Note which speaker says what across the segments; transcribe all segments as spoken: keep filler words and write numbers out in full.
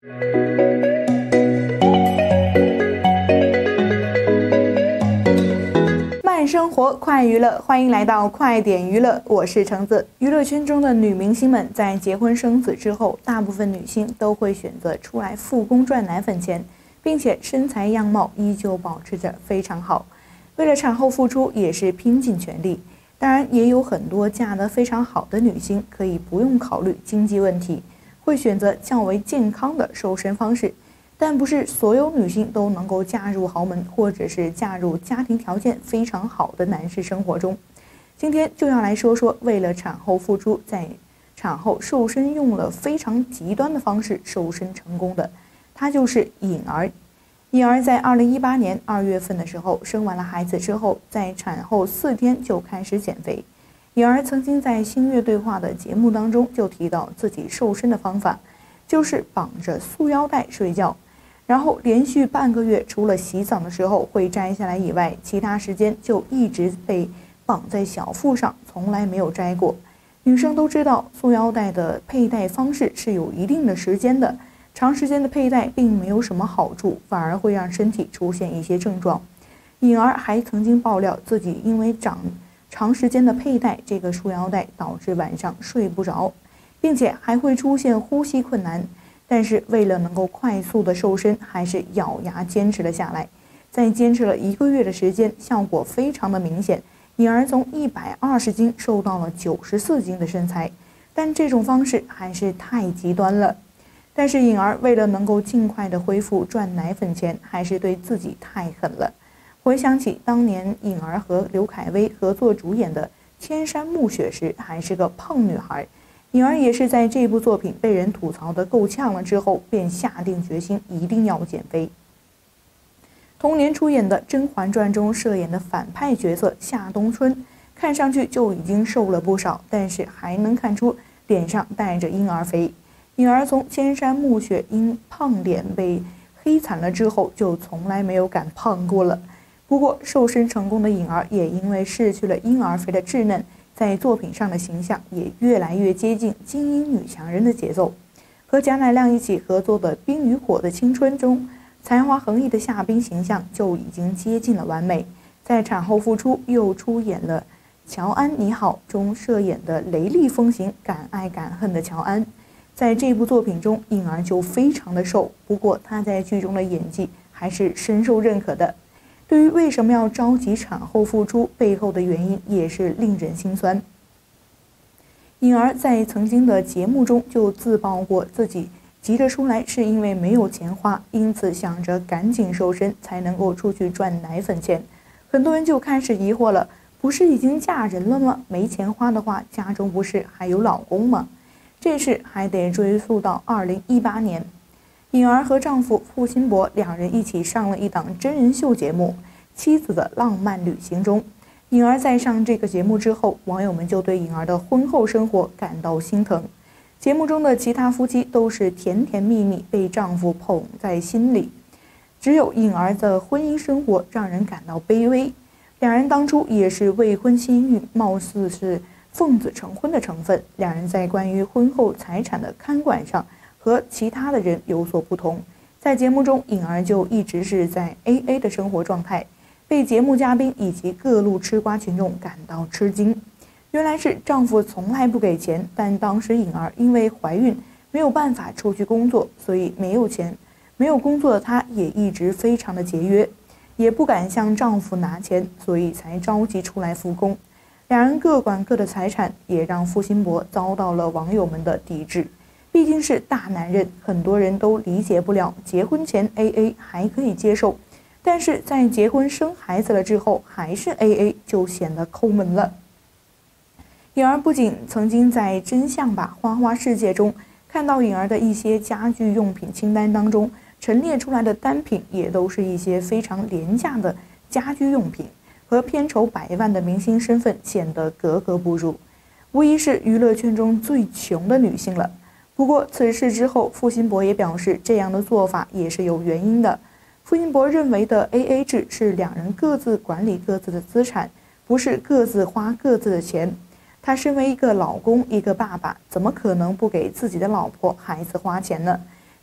Speaker 1: 慢生活，快娱乐，欢迎来到快点娱乐，我是橙子。娱乐圈中的女明星们在结婚生子之后，大部分女性都会选择出来复工赚奶粉钱，并且身材样貌依旧保持着非常好，为了产后复出也是拼尽全力。当然，也有很多嫁得非常好的女星可以不用考虑经济问题，会选择较为健康的瘦身方式。但不是所有女性都能够嫁入豪门，或者是嫁入家庭条件非常好的男士生活中。今天就要来说说，为了产后复出，在产后瘦身用了非常极端的方式瘦身成功的，她就是颖儿。颖儿在二零一八年二月份的时候生完了孩子之后，在产后四天就开始减肥。颖儿曾经在星月对话的节目当中就提到自己瘦身的方法，就是绑着束腰带睡觉。然后连续半个月，除了洗澡的时候会摘下来以外，其他时间就一直被绑在小腹上，从来没有摘过。女生都知道，束腰带的佩戴方式是有一定的时间的，长时间的佩戴并没有什么好处，反而会让身体出现一些症状。颖儿还曾经爆料自己因为长长时间的佩戴这个束腰带，导致晚上睡不着，并且还会出现呼吸困难。但是为了能够快速的瘦身，还是咬牙坚持了下来。在坚持了一个月的时间，效果非常的明显。颖儿从一百二十斤瘦到了九十四斤的身材，但这种方式还是太极端了。但是颖儿为了能够尽快的恢复赚奶粉钱，还是对自己太狠了。回想起当年颖儿和刘恺威合作主演的《千山暮雪》时，还是个胖女孩。颖儿也是在这部作品被人吐槽的够呛了之后，便下定决心一定要减肥。同年出演的《甄嬛传》中饰演的反派角色夏冬春，看上去就已经瘦了不少，但是还能看出脸上带着婴儿肥。颖儿从千山暮雪因胖脸被黑惨了之后，就从来没有敢胖过了。不过瘦身成功的颖儿也因为失去了婴儿肥的稚嫩，在作品上的形象也越来越接近精英女强人的节奏。和贾乃亮一起合作的《冰与火的青春》中，才华横溢的夏冰形象就已经接近了完美。在产后复出，又出演了《乔安你好》中饰演的雷厉风行、敢爱敢恨的乔安。在这部作品中，颖儿就非常的瘦，不过她在剧中的演技还是深受认可的。对于为什么要着急产后复出，背后的原因也是令人心酸。颖儿在曾经的节目中就自曝过自己急着出来是因为没有钱花，因此想着赶紧瘦身才能够出去赚奶粉钱。很多人就开始疑惑了，不是已经嫁人了吗？没钱花的话，家中不是还有老公吗？这事还得追溯到二零一八年。颖儿和丈夫付辛博两人一起上了一档真人秀节目《妻子的浪漫旅行》中，颖儿在上这个节目之后，网友们就对颖儿的婚后生活感到心疼。节目中的其他夫妻都是甜甜蜜蜜，被丈夫捧在心里，只有颖儿的婚姻生活让人感到卑微。两人当初也是未婚先孕，貌似是奉子成婚的成分。两人在关于婚后财产的看管上和其他的人有所不同。在节目中，颖儿就一直是在 A A 的生活状态，被节目嘉宾以及各路吃瓜群众感到吃惊。原来是丈夫从来不给钱，但当时颖儿因为怀孕没有办法出去工作，所以没有钱，没有工作的她也一直非常的节约，也不敢向丈夫拿钱，所以才着急出来复工。两人各管各的财产，也让付辛博遭到了网友们的抵制。毕竟是大男人，很多人都理解不了结婚前 A A 还可以接受，但是在结婚生孩子了之后还是 A A 就显得抠门了。颖儿不仅曾经在真相吧花花世界中看到颖儿的一些家居用品清单当中陈列出来的单品也都是一些非常廉价的家居用品，和片酬百万的明星身份显得格格不入，无疑是娱乐圈中最穷的女性了。不过此事之后，付辛博也表示这样的做法也是有原因的。付辛博认为的 A A 制是两人各自管理各自的资产，不是各自花各自的钱。他身为一个老公，一个爸爸，怎么可能不给自己的老婆孩子花钱呢？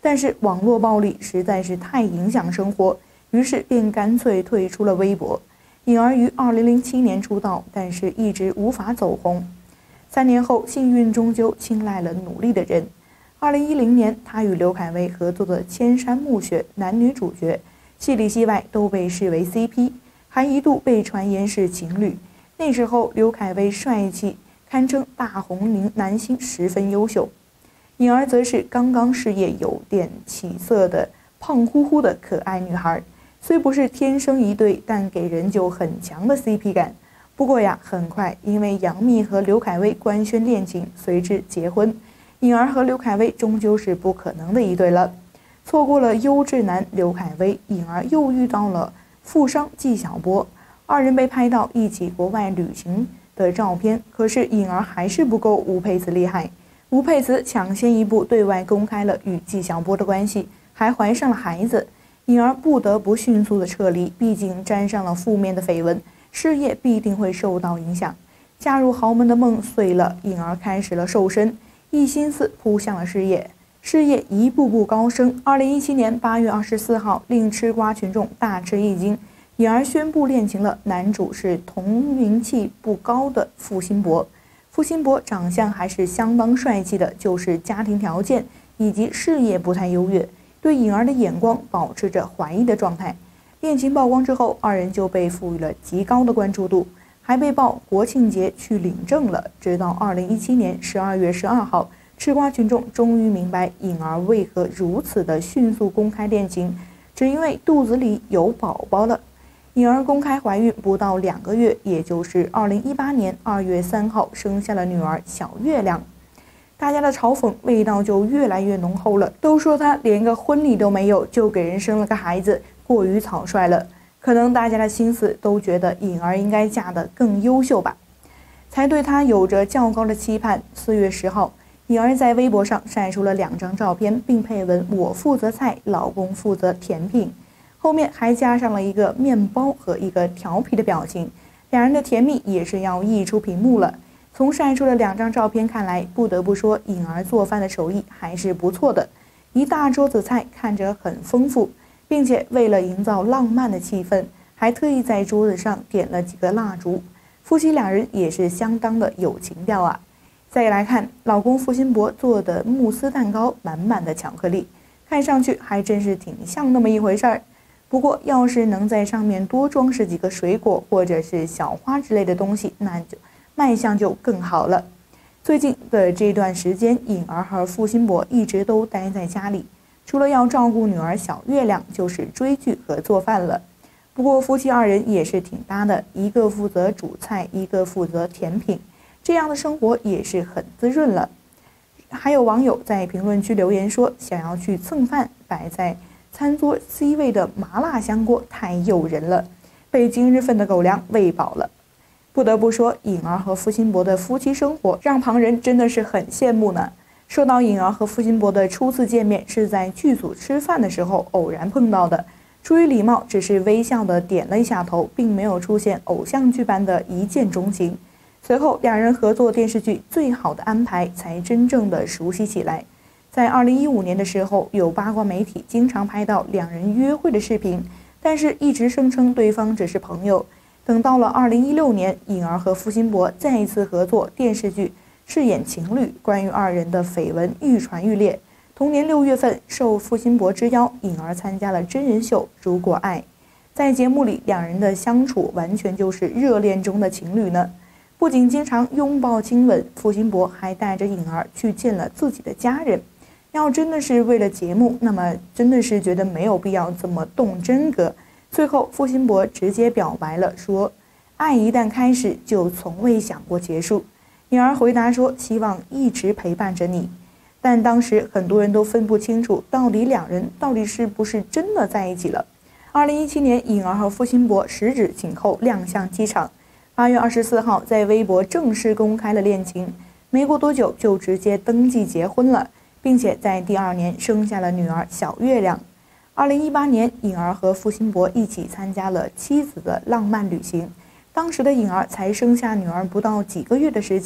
Speaker 1: 但是网络暴力实在是太影响生活，于是便干脆退出了微博。颖儿于二零零七年出道，但是一直无法走红。三年后，幸运终究青睐了努力的人。二零一零年，她与刘恺威合作的《千山暮雪》男女主角，戏里戏外都被视为 C P， 还一度被传言是情侣。那时候，刘恺威帅气，堪称大红领男星，十分优秀。颖儿则是刚刚事业有点起色的胖乎乎的可爱女孩。虽不是天生一对，但给人就很强的 C P 感。不过呀，很快因为杨幂和刘恺威官宣恋情，随之结婚，颖儿和刘恺威终究是不可能的一对了。错过了优质男刘恺威，颖儿又遇到了富商纪晓波，二人被拍到一起国外旅行的照片。可是颖儿还是不够吴佩慈厉害，吴佩慈抢先一步对外公开了与纪晓波的关系，还怀上了孩子。颖儿不得不迅速的撤离，毕竟沾上了负面的绯闻，事业必定会受到影响。嫁入豪门的梦碎了，颖儿开始了瘦身，一心思扑向了事业，事业一步步高升。二零一七年八月二十四号，令吃瓜群众大吃一惊，颖儿宣布恋情了，男主是同名气不高的付辛博。付辛博长相还是相当帅气的，就是家庭条件以及事业不太优越，对颖儿的眼光保持着怀疑的状态。恋情曝光之后，二人就被赋予了极高的关注度，还被曝国庆节去领证了。直到二零一七年十二月十二号，吃瓜群众终于明白颖儿为何如此的迅速公开恋情，只因为肚子里有宝宝了。颖儿公开怀孕不到两个月，也就是二零一八年二月三号生下了女儿小月亮。大家的嘲讽味道就越来越浓厚了，都说她连个婚礼都没有就给人生了个孩子，过于草率了。可能大家的心思都觉得颖儿应该嫁得更优秀吧，才对她有着较高的期盼。四月十号，颖儿在微博上晒出了两张照片，并配文“我负责菜，老公负责甜品”，后面还加上了一个面包和一个调皮的表情，两人的甜蜜也是要溢出屏幕了。从晒出的两张照片看来，不得不说颖儿做饭的手艺还是不错的，一大桌子菜看着很丰富，并且为了营造浪漫的气氛，还特意在桌子上点了几个蜡烛。夫妻两人也是相当的有情调啊。再来看老公付辛博做的慕斯蛋糕，满满的巧克力，看上去还真是挺像那么一回事儿。不过要是能在上面多装饰几个水果或者是小花之类的东西，那就卖相就更好了。最近的这段时间，颖儿和付辛博一直都待在家里，除了要照顾女儿小月亮，就是追剧和做饭了。不过夫妻二人也是挺搭的，一个负责煮菜，一个负责甜品，这样的生活也是很滋润了。还有网友在评论区留言说，想要去蹭饭，摆在餐桌 C 位的麻辣香锅太诱人了，被今日份的狗粮喂饱了。不得不说，颖儿和付辛博的夫妻生活让旁人真的是很羡慕呢。说到颖儿和付辛博的初次见面是在剧组吃饭的时候偶然碰到的，出于礼貌只是微笑的点了一下头，并没有出现偶像剧般的一见钟情。随后两人合作电视剧《最好的安排》才真正的熟悉起来。在二零一五年的时候，有八卦媒体经常拍到两人约会的视频，但是一直声称对方只是朋友。等到了二零一六年，颖儿和付辛博再一次合作电视剧，饰演情侣，关于二人的绯闻愈传愈烈。同年六月份，受付辛博之邀，颖儿参加了真人秀《如果爱》。在节目里，两人的相处完全就是热恋中的情侣呢。不仅经常拥抱亲吻，付辛博还带着颖儿去见了自己的家人。要真的是为了节目，那么真的是觉得没有必要这么动真格。最后，付辛博直接表白了，说爱一旦开始，就从未想过结束。颖儿回答说，希望一直陪伴着你。但当时很多人都分不清楚，到底两人到底是不是真的在一起了。二零一七年，颖儿和付辛博十指紧扣亮相机场。八月二十四号，在微博正式公开了恋情，没过多久就直接登记结婚了，并且在第二年生下了女儿小月亮。二零一八年，颖儿和付辛博一起参加了妻子的浪漫旅行。当时的颖儿才生下女儿不到几个月的时间，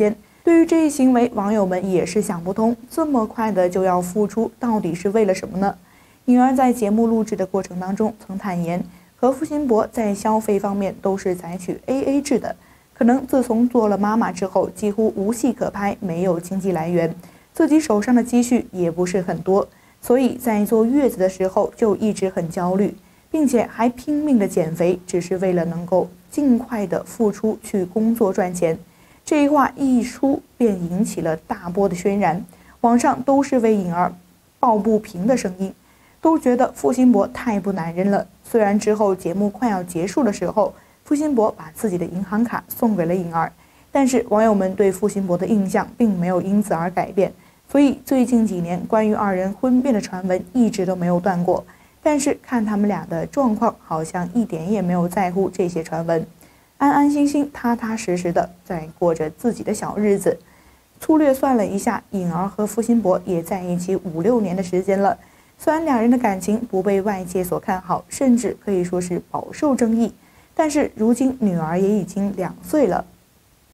Speaker 1: 对于这一行为，网友们也是想不通，这么快的就要复出，到底是为了什么呢？颖儿在节目录制的过程当中曾坦言，和付辛博在消费方面都是采取 A A 制的，可能自从做了妈妈之后，几乎无戏可拍，没有经济来源，自己手上的积蓄也不是很多，所以在坐月子的时候就一直很焦虑，并且还拼命的减肥，只是为了能够尽快的复出去工作赚钱。这一话一出，便引起了大波的渲染，网上都是为颖儿抱不平的声音，都觉得付辛博太不男人了。虽然之后节目快要结束的时候，付辛博把自己的银行卡送给了颖儿，但是网友们对付辛博的印象并没有因此而改变，所以最近几年关于二人婚变的传闻一直都没有断过。但是看他们俩的状况，好像一点也没有在乎这些传闻，安安心心、踏踏实实的在过着自己的小日子。粗略算了一下，颖儿和付辛博也在一起五六年的时间了。虽然两人的感情不被外界所看好，甚至可以说是饱受争议，但是如今女儿也已经两岁了，